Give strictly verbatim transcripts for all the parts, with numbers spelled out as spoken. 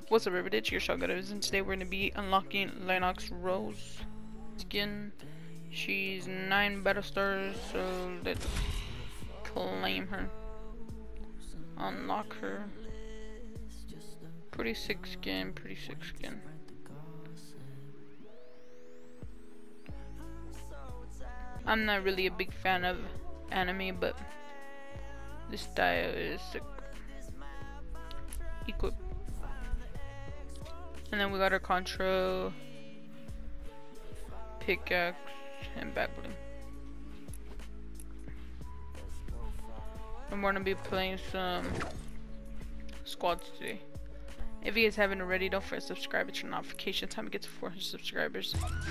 What's up, everybody? It's your ShellGoodVibes, and today we're going to be unlocking LENNOX Rose skin. She's nine battle stars, so let's claim her. Unlock her. Pretty sick skin, pretty sick skin. I'm not really a big fan of anime, but this style is sick. Equip. And then we got our control, pickaxe, and back bling. And we're gonna be playing some squads today. If you guys haven't already, don't forget to subscribe. It's your notification time to get to four hundred subscribers.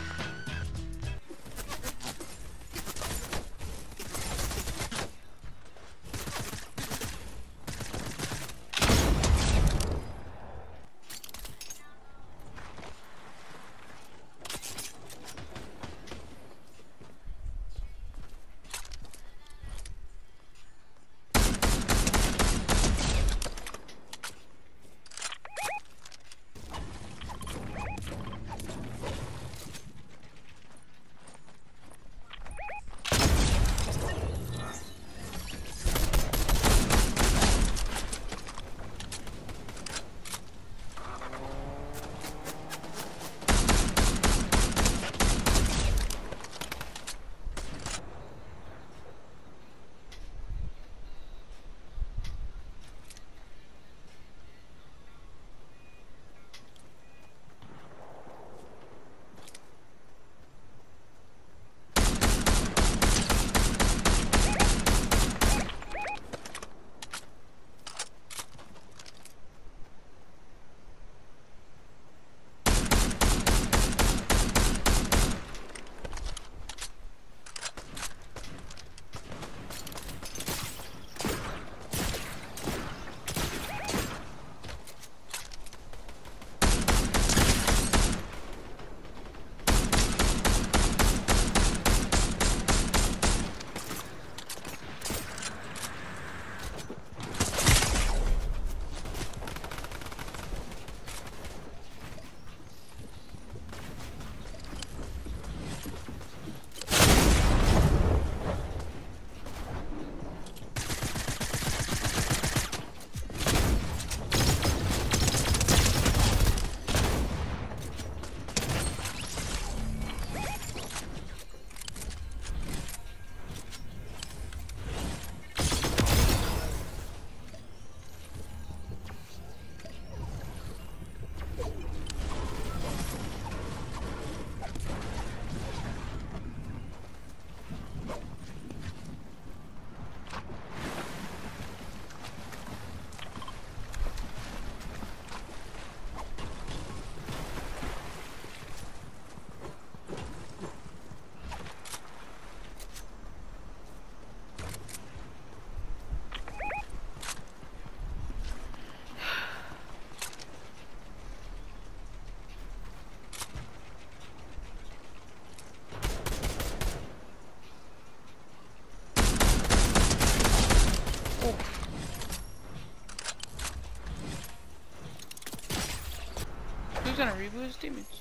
Who's gonna reboot his teammates?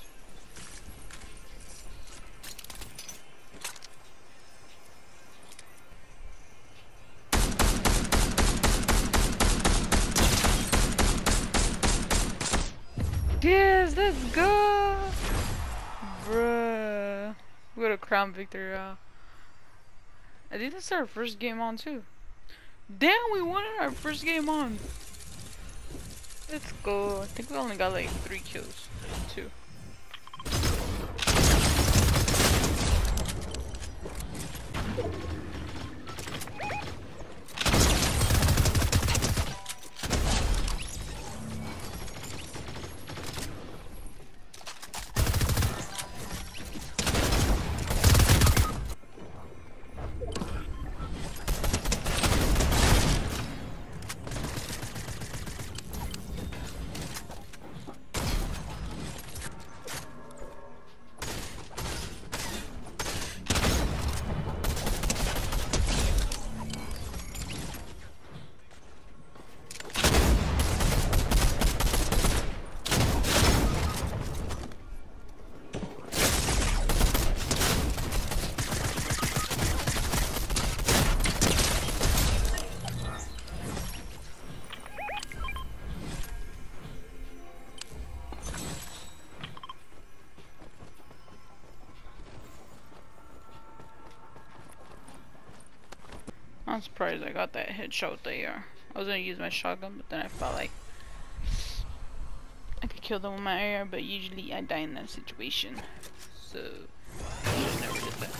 Yes, let's go! Bruh. We got a crown victory. Uh, I think this is our first game on too. Damn, we won our first game on. Let's go. I think we only got like three kills. Two. I'm surprised I got that headshot with the A R. I was gonna use my shotgun, but then I felt like I could kill them with my A R, but usually I die in that situation. So, I just never did that.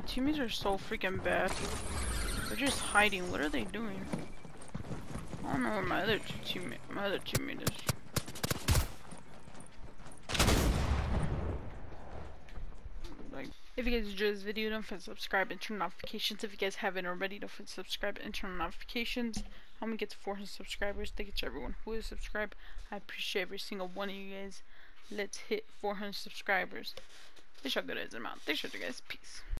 my teammates are so freaking bad. They're just hiding. What are they doing? I don't know where my other teammate, my other teammate is. Like, if you guys enjoyed this video, don't forget to subscribe and turn on notifications. If you guys haven't already, don't forget to subscribe and turn on notifications. How we get to four hundred subscribers? Thank you to everyone who is subscribed. I appreciate every single one of you guys. Let's hit four hundred subscribers. This shall go to I'm out. Thanks for you guys. Peace.